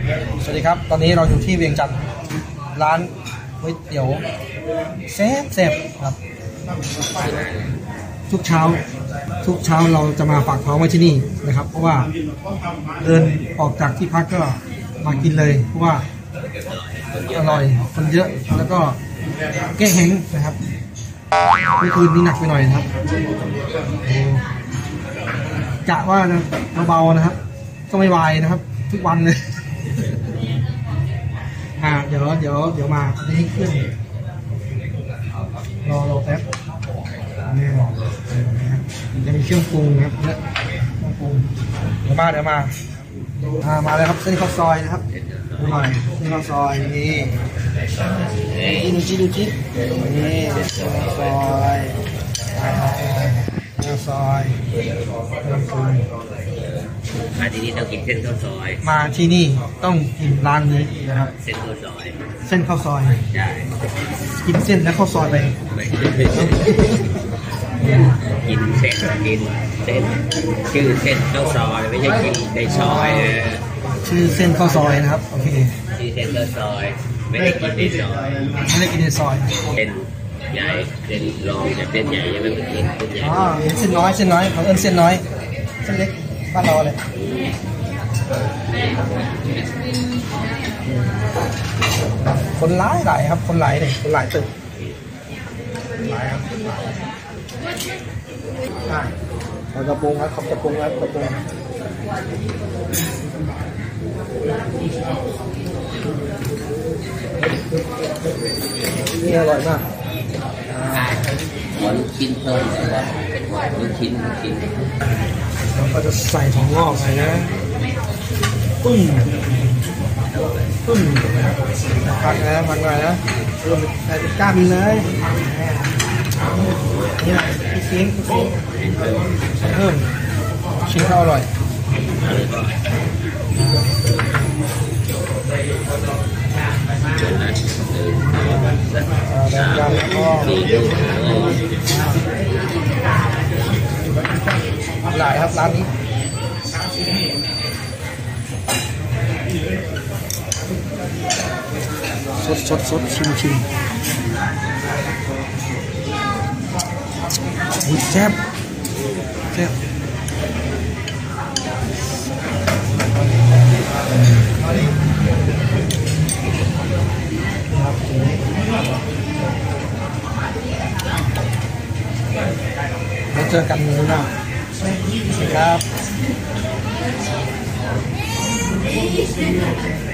สวัสดีครับตอนนี้เราอยู่ที่เวียงจันทร์ร้านก๋วยเตี๋ยวแซ่บครับทุกเช้าเราจะมาฝากท้องไว้ที่นี่นะครับเพราะว่าเดินออกจากที่พักก็มากินเลยเพราะว่าอร่อยคนเยอะแล้วก็แก้แห้งนะครับเมื่อคืนนี้หนักไปหน่อยนะครับกะว่าเบาๆนะครับก็ไม่วายนะครับทุกวันเลยเดี๋ยวมาอันนี้เครื่องรอแป๊บนี่จะมีเครื่องปรุงนะครับเยอะเครื่องปรุงเดี๋ยวมามาเลยครับเส้นข้าวซอยนะครับดูหน่อยเส้นข้าวซอยนี่ดูจิ๊นี่ข้าวซอยมาที่นี่ต้องกินเส้นข้าวซอยมาที่นี่ต้องกินร้านนี้นะครับเส้นข้าวซอยใช่กินเส้นแล้วข้าวซอยไปกินเส้นชื่อเส้นข้าวซอยไม่ใช่กินในซอยชื่อเส้นข้าวซอยนะครับโอเคชื่อเส้นข้าวซอยไม่ได้กินในซอยเส้นใหญ่เส้นรองจากเส้นใหญ่ยังไม่เป็นเส้นใหญ่เส้นน้อยของเส้นน้อยเส้นเล็กบ้านเราเลยคนหลายครับคนหลายเลยคนหลายตึกหลายครับเราจะปรุงครับจะปรุงนี่อร่อยมากลูกชิ้นเพิ่มลูกชิ้นเราก็จะใส่ถั่วงอกใส่นะปึ้งผักหน่อยนะรวมใส่เป็นก้านเลยนี่แหละพี่ซิงเพิ่มชิ้นอร่อยหลายครับร้านนี้สดชิมแซ่บแล้วเจอกันมื้อหน้าครับ